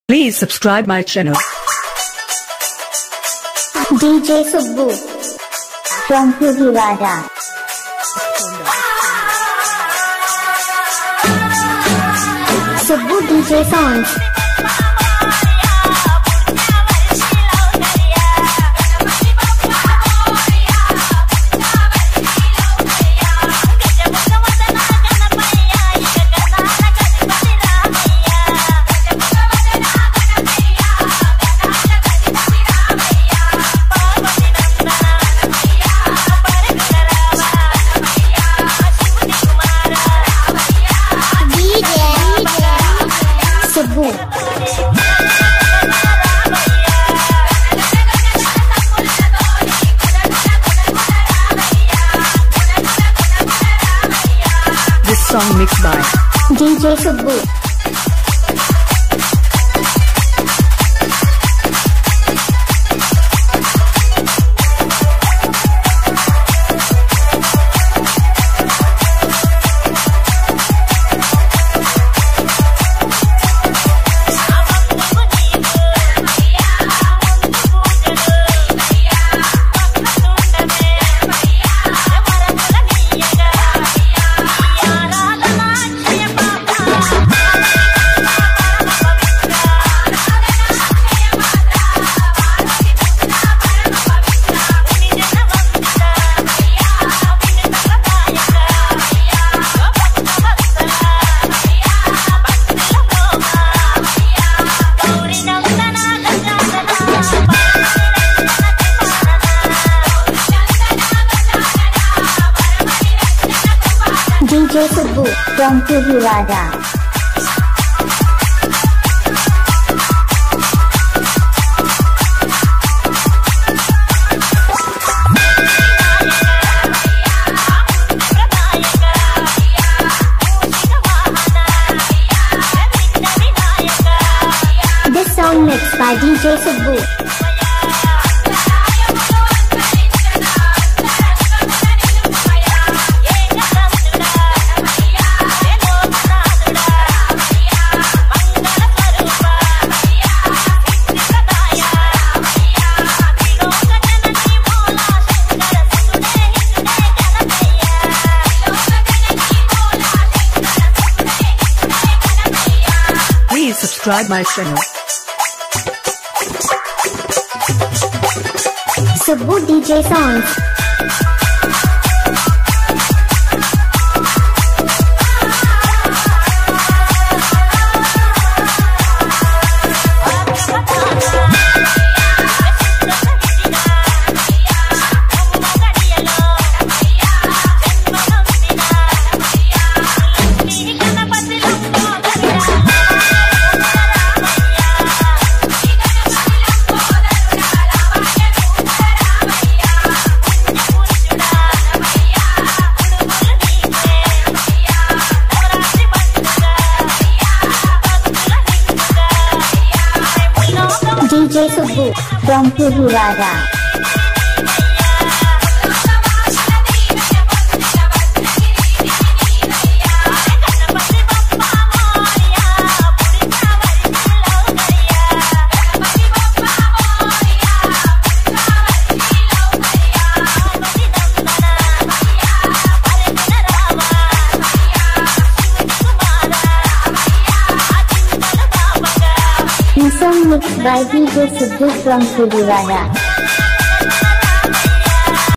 Please subscribe my channel. DJ Subbu from Pudiwada. Subbu DJ songs. This song mixed by DJ Subbu. DJ Subbu from Pudiwada. This song mixed by DJ Subbu. Please subscribe my channel. Subbu DJ songs. DJ Subbu from Pudiwada. Song mixed by DJ Subbu from Pudiwada.